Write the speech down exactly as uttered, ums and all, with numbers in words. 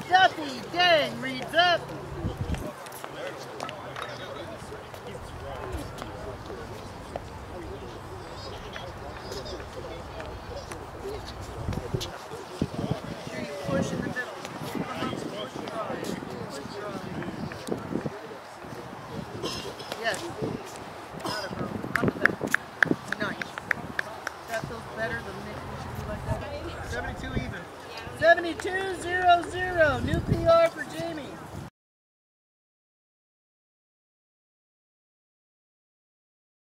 Duffy Dang reads up. Push in the middle. Yes. Got it, bro. Up with that. Nice. That feels better than making it should be like that. seventy-two even. seventy-two zero zero. New P R for Jamie.